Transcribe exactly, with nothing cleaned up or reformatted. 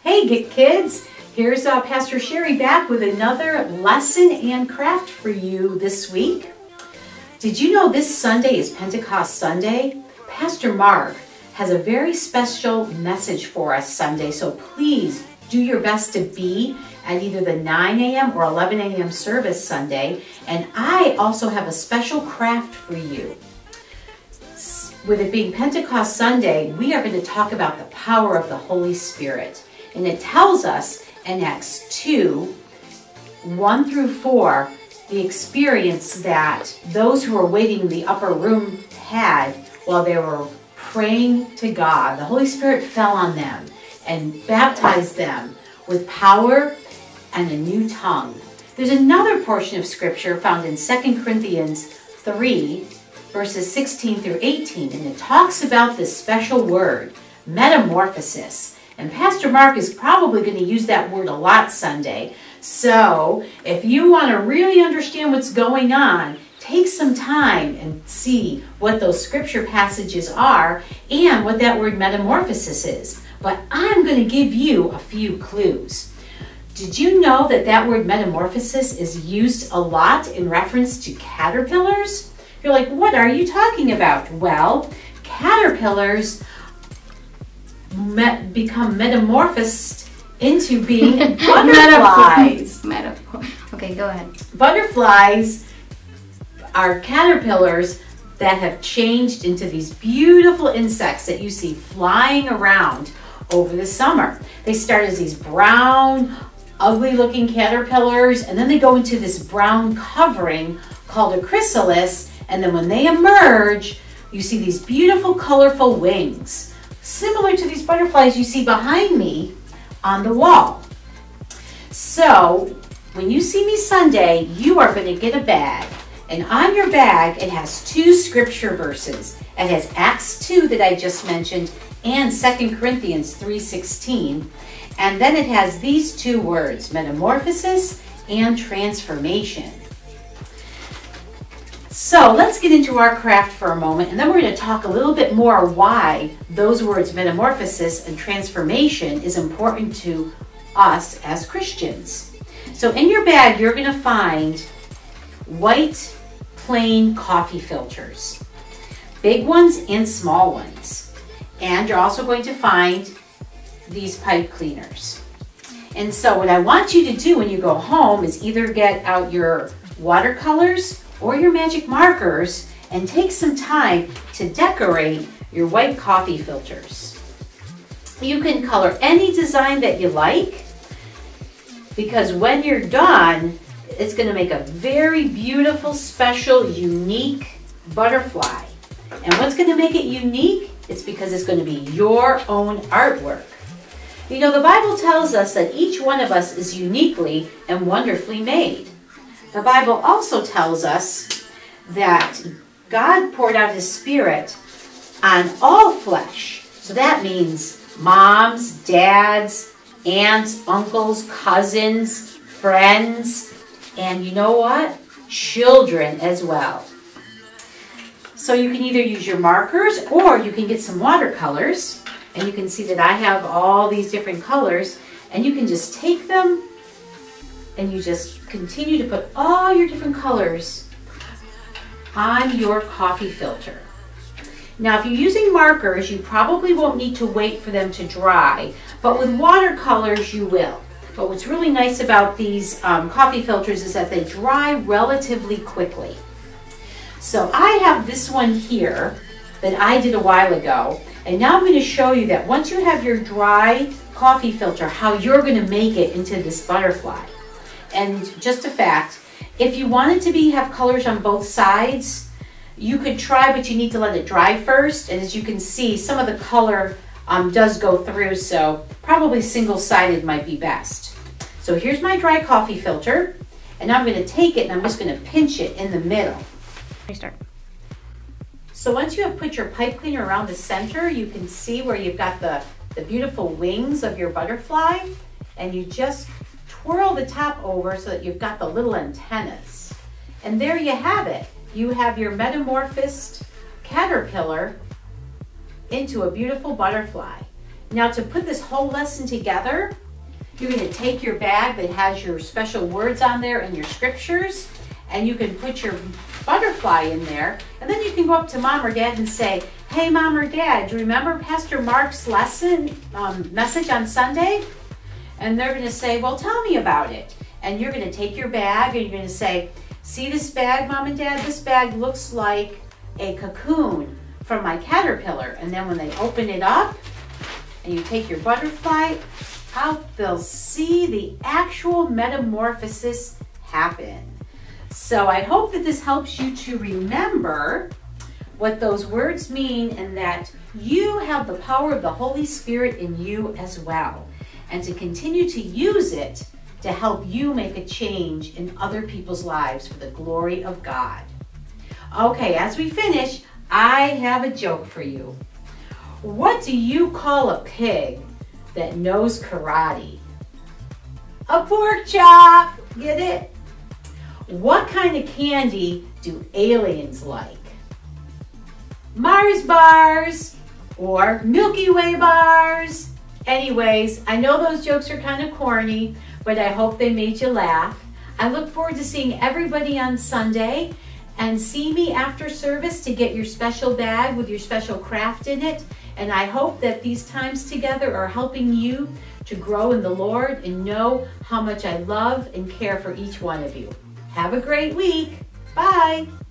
Hey kids, here's uh, Pastor Sherry back with another lesson and craft for you this week. Did you know this Sunday is Pentecost Sunday? Pastor Mark has a very special message for us Sunday, so please do your best to be at either the nine A M or eleven A M service Sunday. And I also have a special craft for you. With it being Pentecost Sunday, we are going to talk about the power of the Holy Spirit. And it tells us in Acts two, one through four, the experience that those who were waiting in the upper room had while they were praying to God. The Holy Spirit fell on them and baptized them with power and a new tongue. There's another portion of scripture found in Second Corinthians three, verses sixteen through eighteen, and it talks about this special word, metamorphosis. And Pastor Mark is probably going to use that word a lot Sunday. So if you want to really understand what's going on, take some time and see what those scripture passages are and what that word metamorphosis is. But I'm going to give you a few clues. Did you know that that word metamorphosis is used a lot in reference to caterpillars? You're like, what are you talking about? Well, caterpillars met, become metamorphosed into being butterflies. Metaphor. Okay, go ahead. Butterflies are caterpillars that have changed into these beautiful insects that you see flying around over the summer. They start as these brown, ugly looking caterpillars, and then they go into this brown covering called a chrysalis, and then when they emerge, you see these beautiful colorful wings, similar to these butterflies you see behind me on the wall. So when you see me Sunday, you are going to get a bag, and on your bag it has two scripture verses. It has Acts two that I just mentioned and Second Corinthians three sixteen, and then it has these two words, metamorphosis and transformation. So let's get into our craft for a moment, and then we're going to talk a little bit more why those words metamorphosis and transformation is important to us as Christians. So in your bag, you're going to find white plain coffee filters, big ones and small ones. And you're also going to find these pipe cleaners. And so what I want you to do when you go home is either get out your watercolors or your magic markers and take some time to decorate your white coffee filters. You can color any design that you like, because when you're done, it's going to make a very beautiful, special, unique butterfly. And what's going to make it unique? It's because it's going to be your own artwork. You know, the Bible tells us that each one of us is uniquely and wonderfully made. The Bible also tells us that God poured out His Spirit on all flesh. So that means moms, dads, aunts, uncles, cousins, friends, and you know what? Children as well. So you can either use your markers or you can get some watercolors, and you can see that I have all these different colors, and you can just take them and you just continue to put all your different colors on your coffee filter. Now, if you're using markers, you probably won't need to wait for them to dry, but with watercolors you will. But what's really nice about these um, coffee filters is that they dry relatively quickly. So I have this one here that I did a while ago, and now I'm going to show you that once you have your dry coffee filter, how you're going to make it into this butterfly. And just a fact, if you wanted to be have colors on both sides, you could try, but you need to let it dry first. And as you can see, some of the color um, does go through, so probably single-sided might be best. So here's my dry coffee filter, and now I'm going to take it and I'm just going to pinch it in the middle. Restart. So once you have put your pipe cleaner around the center, you can see where you've got the, the beautiful wings of your butterfly, and you just twirl the top over so that you've got the little antennas. And there you have it. You have your metamorphosed caterpillar into a beautiful butterfly. Now to put this whole lesson together, you're going to take your bag that has your special words on there and your scriptures, and you can put your butterfly in there, and then you can go up to mom or dad and say, hey mom or dad, do you remember Pastor Mark's lesson, um, message on Sunday? And they're going to say, well, tell me about it. And you're going to take your bag and you're going to say, see this bag, mom and dad? This bag looks like a cocoon from my caterpillar. And then when they open it up and you take your butterfly out, they'll see the actual metamorphosis happen. So I hope that this helps you to remember what those words mean, and that you have the power of the Holy Spirit in you as well, and to continue to use it to help you make a change in other people's lives for the glory of God. Okay, as we finish, I have a joke for you. What do you call a pig that knows karate? A pork chop, get it? What kind of candy do aliens like? Mars bars or Milky Way bars. Anyways, I know those jokes are kind of corny, but I hope they made you laugh. I look forward to seeing everybody on Sunday, and see me after service to get your special bag with your special craft in it. And I hope that these times together are helping you to grow in the Lord and know how much I love and care for each one of you. Have a great week. Bye.